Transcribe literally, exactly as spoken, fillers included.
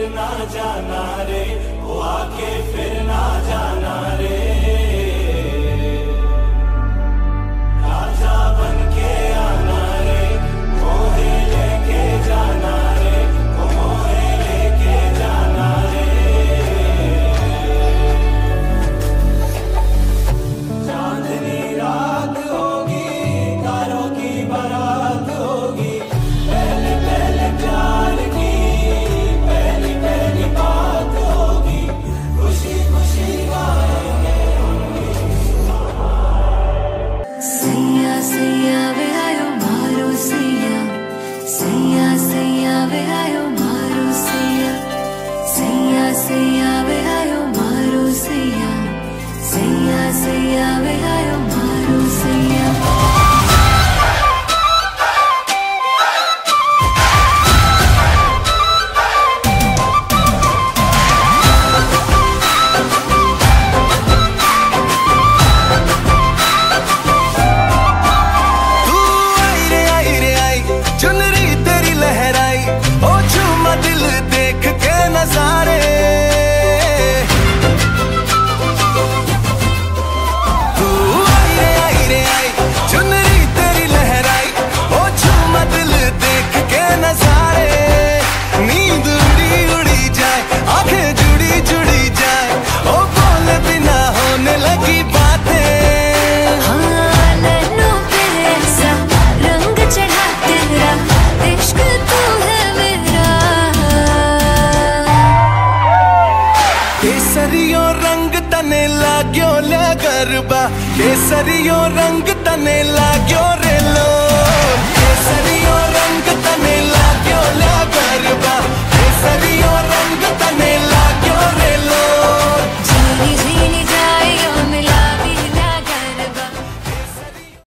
ना जाना रे, वो आके फिर ना जाना रे। राजा बन के आना रे, मोहे लेके जाना रे, वो मोहे लेके जाना रे। चांदनी रात होगी, तारों की बारात होगी, पहले पहले प्यार की पहली पहली बात होगी, खुशी खुशी गाएंगे सैया सैया वे आयो मारो सैया, सैया सैया वे आयो मारो सैया, सैया सैया वे आयो मारो सैया, सैया सैया वे आयो मारो सैया। केसरियो रंग तने लाग्यो ले गरबा, केसरियो रंग तने लाग्यो